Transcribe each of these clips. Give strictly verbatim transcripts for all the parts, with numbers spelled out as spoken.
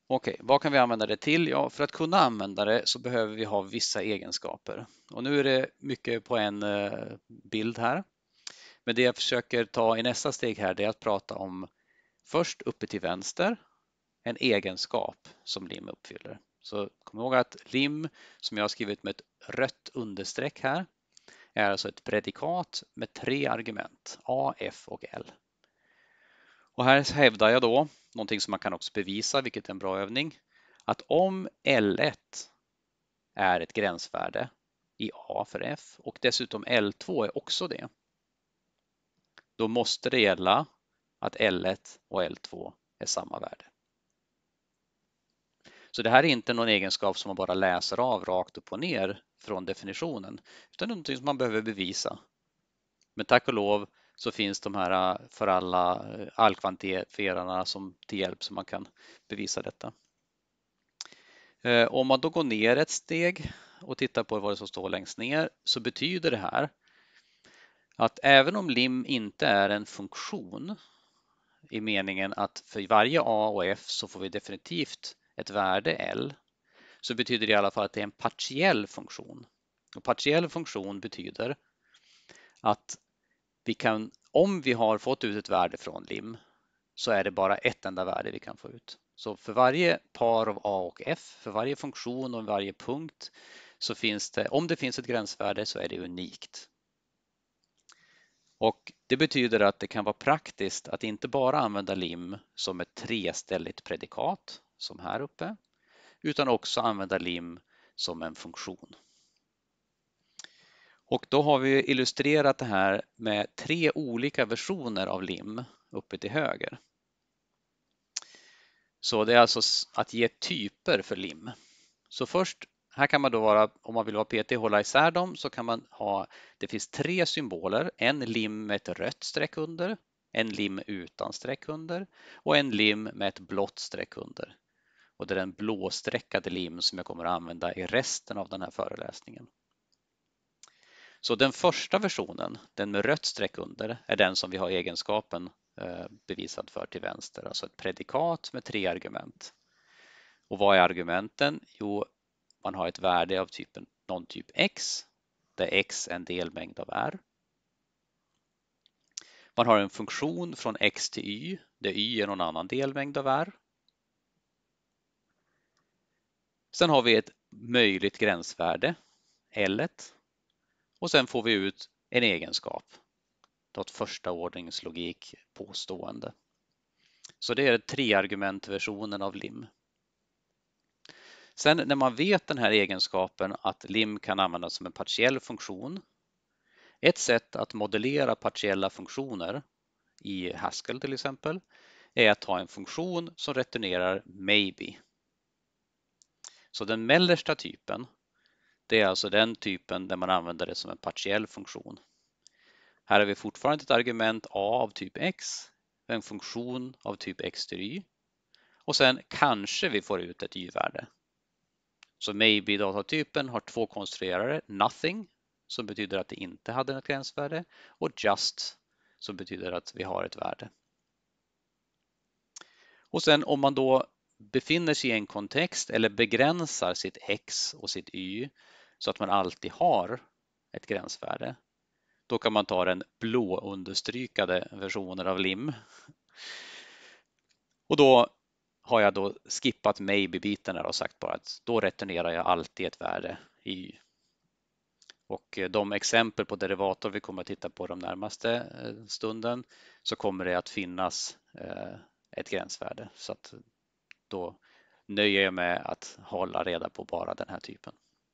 Okej, vad kan vi använda det till? Ja, för att kunna använda det så behöver vi ha vissa egenskaper. Och nu är det mycket på en eh, bild här. Men det jag försöker ta i nästa steg här, det är att prata om först uppe till vänster, en egenskap som lim uppfyller. Så kom ihåg att lim, som jag har skrivit med ett rött understreck här, är alltså ett predikat med tre argument, A, F och L. Och här hävdar jag då, någonting som man kan också bevisa, vilket är en bra övning, att om L ett är ett gränsvärde i A för F och dessutom L två är också det, då måste det gälla att L ett och L två är samma värde. Så det här är inte någon egenskap som man bara läser av rakt upp och ner från definitionen, utan någonting som man behöver bevisa. Men tack och lov så finns de här för alla allkvantifierarna som till hjälp så man kan bevisa detta. Om man då går ner ett steg och tittar på vad det som står längst ner så betyder det här att även om lim inte är en funktion i meningen att för varje A och F så får vi definitivt ett värde L, så betyder det i alla fall att det är en partiell funktion. Och partiell funktion betyder att vi kan, om vi har fått ut ett värde från lim, så är det bara ett enda värde vi kan få ut. Så för varje par av A och F, för varje funktion och varje punkt, så finns det, om det finns ett gränsvärde så är det unikt. Och det betyder att det kan vara praktiskt att inte bara använda lim som ett treställigt predikat, som här uppe, utan också använda lim som en funktion. Och då har vi illustrerat det här med tre olika versioner av lim uppe till höger. Så det är alltså att ge typer för lim. Så först, här kan man då vara, om man vill vara P T och hålla isär dem, så kan man ha, det finns tre symboler, en lim med ett rött streck under, en lim utan streck under och en lim med ett blått streck under. Och det är den blåstreckade lim som jag kommer att använda i resten av den här föreläsningen. Så den första versionen, den med rött streck under, är den som vi har egenskapen bevisad för till vänster, alltså ett predikat med tre argument. Och vad är argumenten? Jo, man har ett värde av typen någon typ X, där X är en delmängd av R. Man har en funktion från X till Y, där Y är någon annan delmängd av R. Sen har vi ett möjligt gränsvärde, L ett, och sen får vi ut en egenskap, ett första ordningens logik påstående. Så det är tre-argumentversionen av lim. Sen när man vet den här egenskapen att lim kan användas som en partiell funktion. Ett sätt att modellera partiella funktioner i Haskell till exempel är att ha en funktion som returnerar maybe. Så den mellersta typen, det är alltså den typen där man använder det som en partiell funktion. Här har vi fortfarande ett argument A av typ X, en funktion av typ X till Y och sen kanske vi får ut ett Y-värde. Så maybe datatypen har två konstruerare, nothing som betyder att det inte hade ett gränsvärde och just som betyder att vi har ett värde. Och sen om man då befinner sig i en kontext eller begränsar sitt X och sitt Y så att man alltid har ett gränsvärde, då kan man ta den blå understrykade versionen av lim. Och då har jag då skippat maybe-biten och sagt bara att då returnerar jag alltid ett värde i Y. Och de exempel på derivator vi kommer att titta på de närmaste stunden så kommer det att finnas ett gränsvärde. Så att då nöjer jag med att hålla reda på bara den här typen.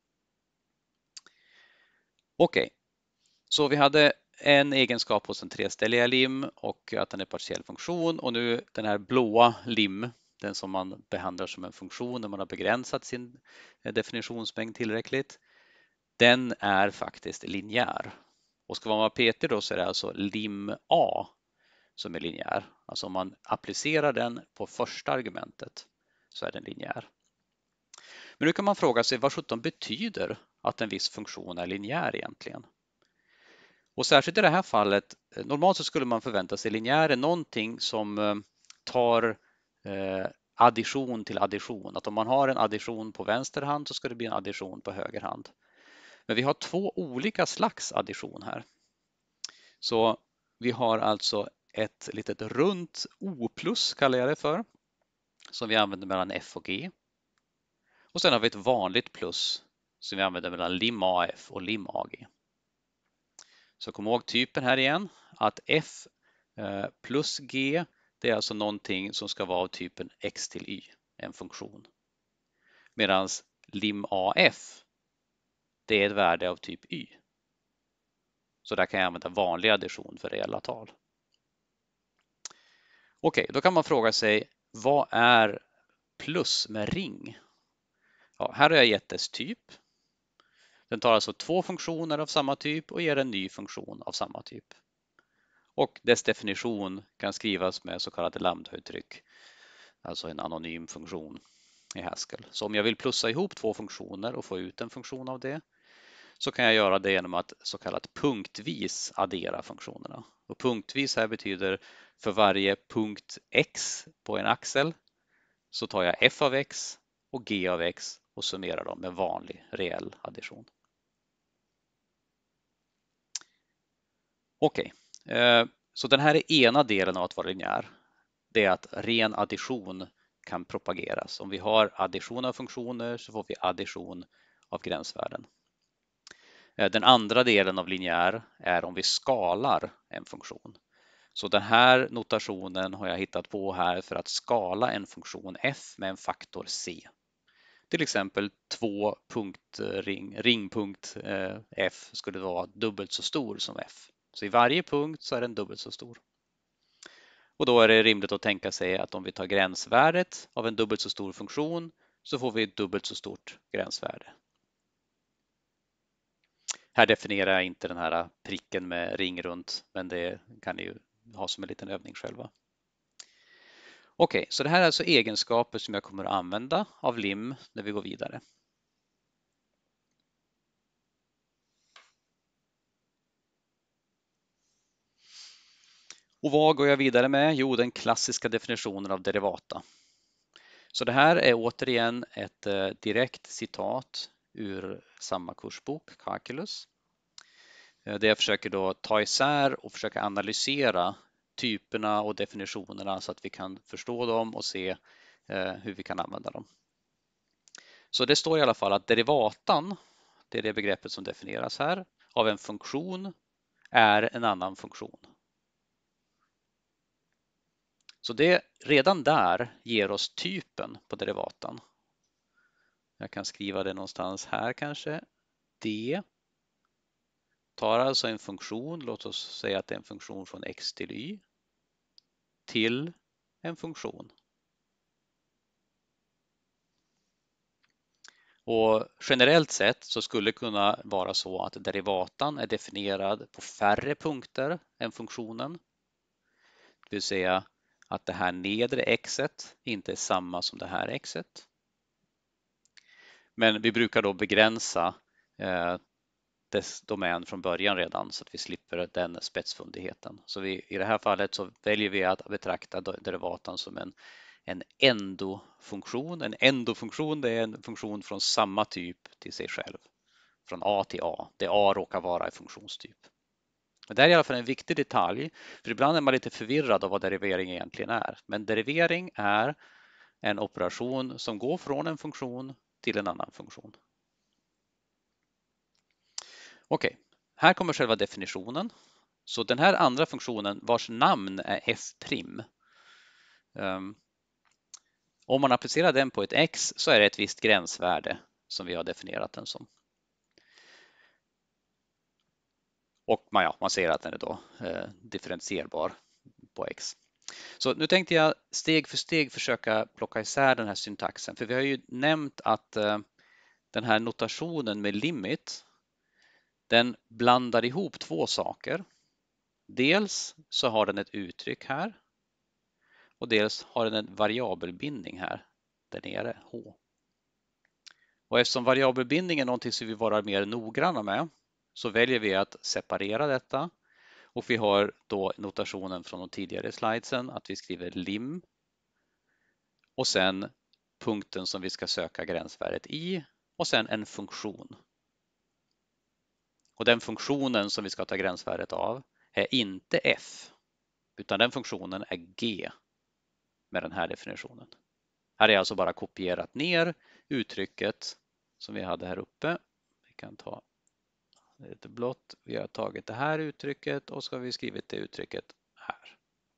Okej, så vi hade en egenskap hos en treställiga lim och att den är partiell funktion och nu den här blåa lim, den som man behandlar som en funktion när man har begränsat sin definitionsmängd tillräckligt, den är faktiskt linjär. Och ska man vara petig då så är det alltså lim A som är linjär. Alltså om man applicerar den på första argumentet så är den linjär. Men nu kan man fråga sig vad sjutton betyder att en viss funktion är linjär egentligen? Och särskilt i det här fallet, normalt så skulle man förvänta sig linjär är någonting som tar addition till addition. Att om man har en addition på vänster hand så ska det bli en addition på höger hand. Men vi har två olika slags addition här. Så vi har alltså ett litet runt O plus kallar jag det för, som vi använder mellan F och G. Och sen har vi ett vanligt plus som vi använder mellan lim A F och lim A G. Så kom ihåg typen här igen, att F plus G, det är alltså någonting som ska vara av typen x till y, en funktion. Medan lim A F, det är ett värde av typ y. Så där kan jag använda vanlig addition för reella tal. Okej, då kan man fråga sig, vad är plus med ring? Ja, här har jag gett dess typ. Den tar alltså två funktioner av samma typ och ger en ny funktion av samma typ. Och dess definition kan skrivas med så kallade lambda-uttryck, alltså en anonym funktion i Haskell. Så om jag vill plussa ihop två funktioner och få ut en funktion av det, så kan jag göra det genom att så kallat punktvis addera funktionerna. Och punktvis här betyder för varje punkt x på en axel så tar jag f av x och g av x och summerar dem med vanlig reell addition. Okej, så den här är ena delen av att vara linjär. Det är att ren addition kan propageras. Om vi har addition av funktioner så får vi addition av gränsvärden. Den andra delen av linjär är om vi skalar en funktion. Så den här notationen har jag hittat på här för att skala en funktion f med en faktor c. Till exempel två punktring, ringpunkt f skulle vara dubbelt så stor som f. Så i varje punkt så är den dubbelt så stor. Och då är det rimligt att tänka sig att om vi tar gränsvärdet av en dubbelt så stor funktion så får vi ett dubbelt så stort gränsvärde. Här definierar jag inte den här pricken med ring runt, men det kan ni ju ha som en liten övning själva. Okej, så det här är alltså egenskaper som jag kommer att använda av lim när vi går vidare. Och vad går jag vidare med? Jo, den klassiska definitionen av derivata. Så det här är återigen ett direkt citat ur samma kursbok, Calculus. Där jag försöker då ta isär och försöka analysera typerna och definitionerna så att vi kan förstå dem och se hur vi kan använda dem. Så det står i alla fall att derivatan, det är det begreppet som definieras här, av en funktion är en annan funktion. Så det redan där ger oss typen på derivatan. Jag kan skriva det någonstans här kanske. D tar alltså en funktion, låt oss säga att det är en funktion från x till y, till en funktion. Och generellt sett så skulle det kunna vara så att derivatan är definierad på färre punkter än funktionen. Det vill säga att det här nedre xet inte är samma som det här xet. Men vi brukar då begränsa eh, dess domän från början redan så att vi slipper den spetsfundigheten. Så vi, i det här fallet så väljer vi att betrakta derivatan som en, en endofunktion. En endofunktion, det är en funktion från samma typ till sig själv. Från A till A, där A råkar vara i funktionstyp. Men det här är i alla fall en viktig detalj, för ibland är man lite förvirrad av vad derivering egentligen är. Men derivering är en operation som går från en funktion till en annan funktion. Okej, här kommer själva definitionen. Så den här andra funktionen vars namn är f'. Um, om man applicerar den på ett x så är det ett visst gränsvärde som vi har definierat den som. Och man, ja, man ser att den är då eh, differentierbar på x. Så nu tänkte jag steg för steg försöka plocka isär den här syntaxen. För vi har ju nämnt att eh, den här notationen med limit, den blandar ihop två saker. Dels så har den ett uttryck här och dels har den en variabelbindning här där nere, h. Och eftersom variabelbindning är någonting som vi vara mer noggranna med så väljer vi att separera detta. Och vi har då notationen från de tidigare slidesen att vi skriver lim. och sen punkten som vi ska söka gränsvärdet i och sen en funktion. Och den funktionen som vi ska ta gränsvärdet av är inte f, utan den funktionen är g med den här definitionen. Här är alltså bara kopierat ner uttrycket som vi hade här uppe. Vi kan ta lite blått. Vi har tagit det här uttrycket och så har vi skrivit det uttrycket här.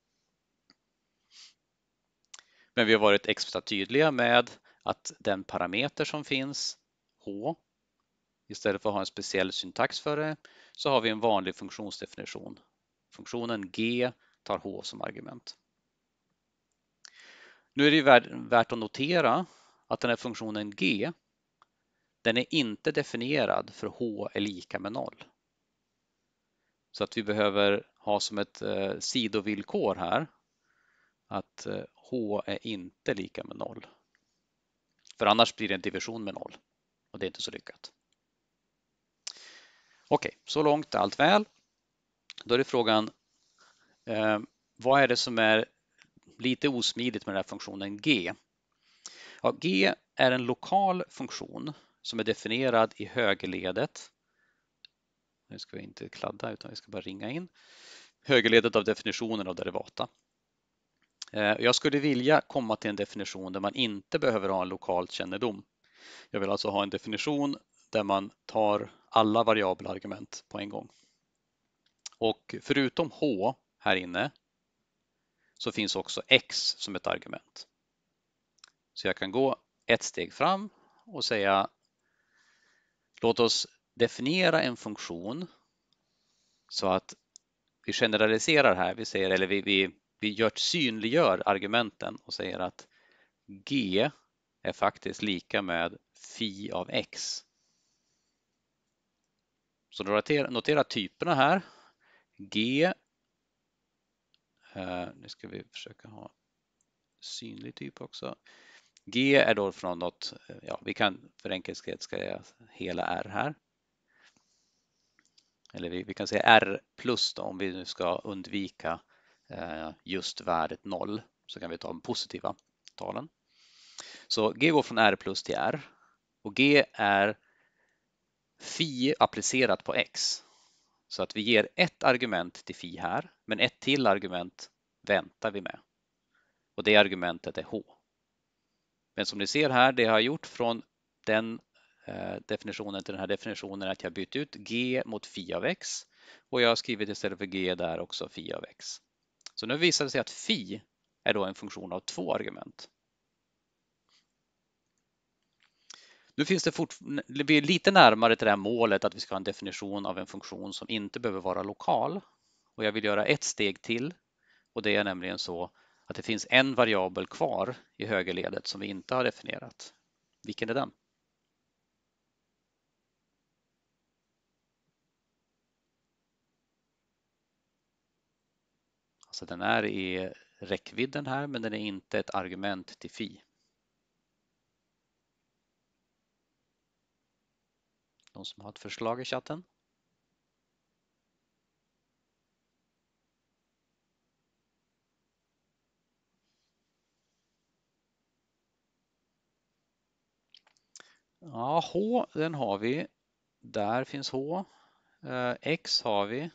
Men vi har varit extra tydliga med att den parameter som finns, h, istället för att ha en speciell syntax för det, så har vi en vanlig funktionsdefinition. Funktionen g tar h som argument. Nu är det ju värt att notera att den här funktionen g, den är inte definierad för h är lika med noll. Så att vi behöver ha som ett eh, sidovillkor här att eh, h är inte lika med noll. För annars blir det en division med noll och det är inte så lyckat. Okej, så långt allt väl. Då är det frågan, eh, vad är det som är lite osmidigt med den här funktionen g? Ja, g är en lokal funktion som är definierad i högerledet. Nu ska vi inte kladda utan vi ska bara ringa in. Högerledet av definitionen av derivata. Jag skulle vilja komma till en definition där man inte behöver ha en lokal kännedom. Jag vill alltså ha en definition där man tar alla variabla argument på en gång. Och förutom h här inne så finns också x som ett argument. Så jag kan gå ett steg fram och säga låt oss definiera en funktion så att vi generaliserar här. Vi säger, eller vi, vi, vi gör, synliggör argumenten och säger att g är faktiskt lika med phi av x. Så notera, notera typerna här. G, eh, nu ska vi försöka ha synlig typ också. G är då från något, ja vi kan för enkelhet säga hela R här. Eller vi, vi kan säga R plus då, om vi nu ska undvika eh, just värdet noll så kan vi ta de positiva talen. Så G går från R plus till R och G är phi applicerat på X. Så att vi ger ett argument till phi här, men ett till argument väntar vi med. Och det argumentet är H. Men som ni ser här, det jag har gjort från den eh, definitionen till den här definitionen är att jag bytt ut G mot phi av X. Och jag har skrivit istället för G där också phi av X. Så nu visar det sig att phi är då en funktion av två argument. Nu finns det fort, det blir lite närmare till det här målet att vi ska ha en definition av en funktion som inte behöver vara lokal. Och jag vill göra ett steg till och det är nämligen så att det finns en variabel kvar i högerledet som vi inte har definierat. Vilken är den? Alltså den är i räckvidden här men den är inte ett argument till phi. Någon som har ett förslag i chatten? Ja, H den har vi. Där finns H. X har vi.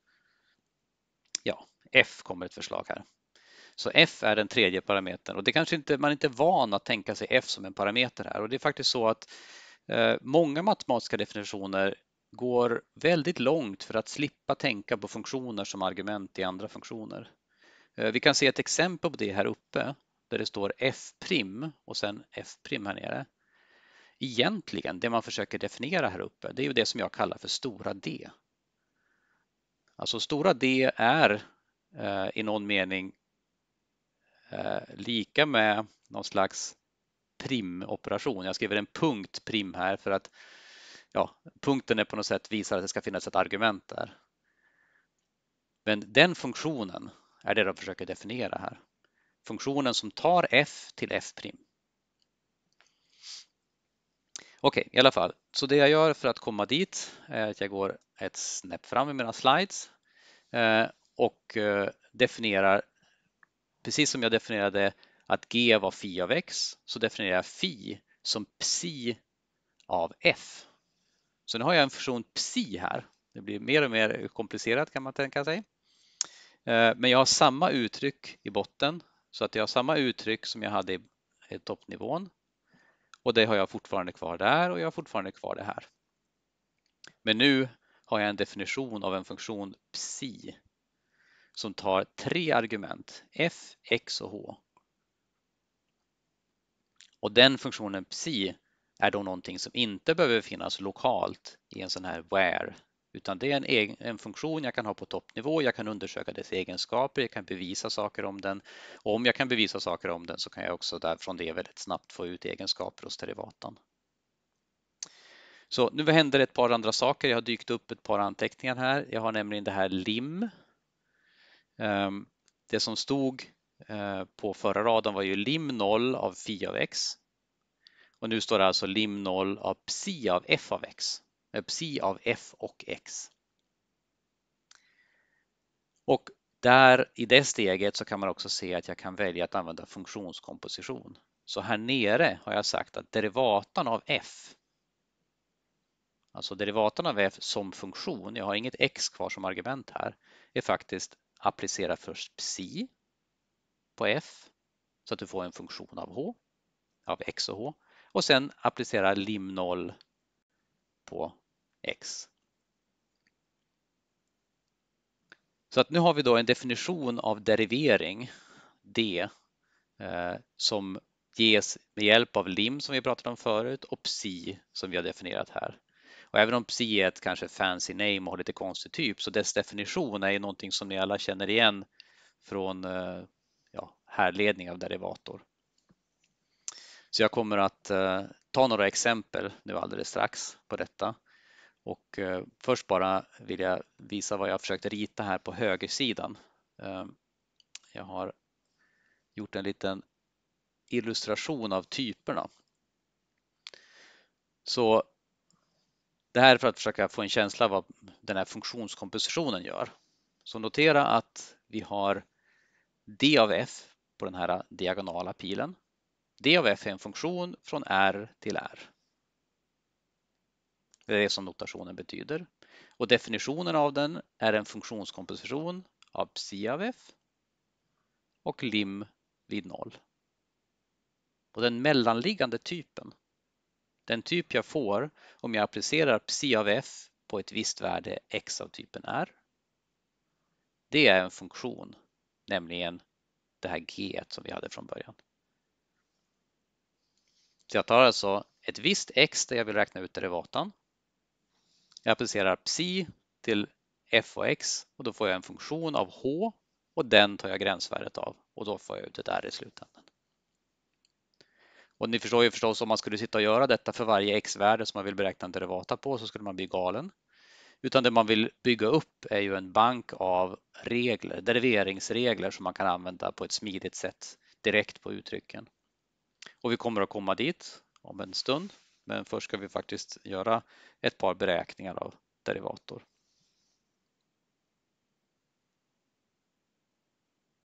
Ja, F kommer ett förslag här. Så F är den tredje parametern och det kanske inte, man är inte van att tänka sig F som en parameter här och det är faktiskt så att eh, många matematiska definitioner går väldigt långt för att slippa tänka på funktioner som argument i andra funktioner. Eh, vi kan se ett exempel på det här uppe där det står F' och sen F' här nere. Egentligen det man försöker definiera här uppe det är ju det som jag kallar för stora D. Alltså stora D är eh, i någon mening eh, lika med någon slags primoperation. Jag skriver en punkt prim här för att ja, punkten är på något sätt visar att det ska finnas ett argument där. Men den funktionen är det de försöker definiera här. Funktionen som tar f till f'. Okej, okay, i alla fall. Så det jag gör för att komma dit är att jag går ett snäpp fram i mina slides eh, och eh, definierar, precis som jag definierade att G var phi av x så definierar jag phi som psi av f. Så nu har jag en funktion psi här. Det blir mer och mer komplicerat kan man tänka sig. Men jag har samma uttryck i botten så att jag har samma uttryck som jag hade i toppnivån. Och det har jag fortfarande kvar där och jag har fortfarande kvar det här. Men nu har jag en definition av en funktion psi som tar tre argument, f, x och h. Och den funktionen psi är då någonting som inte behöver finnas lokalt i en sån här where, utan det är en, egen, en funktion jag kan ha på toppnivå. Jag kan undersöka dess egenskaper, jag kan bevisa saker om den. Och om jag kan bevisa saker om den så kan jag också därifrån det väldigt snabbt få ut egenskaper hos derivatan. Så nu händer ett par andra saker. Jag har dykt upp ett par anteckningar här. Jag har nämligen det här lim. Det som stod på förra raden var ju lim noll av phi av x. Och nu står det alltså lim noll av psi av f av x. Psi av f och x. Och där i det steget så kan man också se att jag kan välja att använda funktionskomposition. Så här nere har jag sagt att derivatan av f, alltså derivatan av f som funktion, jag har inget x kvar som argument här, är faktiskt applicera först psi på f så att du får en funktion av h, av x och h, och sen applicera lim noll på x. Så att nu har vi då en definition av derivering d eh, som ges med hjälp av lim som vi pratade om förut och psi som vi har definierat här. Och även om psi är ett kanske fancy name och har lite konstig typ så dess definition är ju någonting som ni alla känner igen från eh, ja, härledning av derivator. Så jag kommer att eh, ta några exempel nu alldeles strax på detta. Och eh, först bara vill jag visa vad jag försökt rita här på högersidan. Eh, jag har gjort en liten illustration av typerna. Så det här är för att försöka få en känsla av vad den här funktionskompositionen gör. Så notera att vi har d av f på den här diagonala pilen. D av f är en funktion från r till r. Det är det som notationen betyder. Och definitionen av den är en funktionskomposition av psi av f och lim vid noll. Och den mellanliggande typen, den typ jag får om jag applicerar psi av f på ett visst värde x av typen r, det är en funktion, nämligen det här g som vi hade från början. Så jag tar alltså ett visst x där jag vill räkna ut derivatan. Jag applicerar psi till f och x och då får jag en funktion av h och den tar jag gränsvärdet av och då får jag ut ett r i slutändan. Och ni förstår ju förstås om man skulle sitta och göra detta för varje x-värde som man vill beräkna en derivata på så skulle man bli galen. Utan det man vill bygga upp är ju en bank av regler, deriveringsregler som man kan använda på ett smidigt sätt direkt på uttrycken. Och vi kommer att komma dit om en stund, men först ska vi faktiskt göra ett par beräkningar av derivator.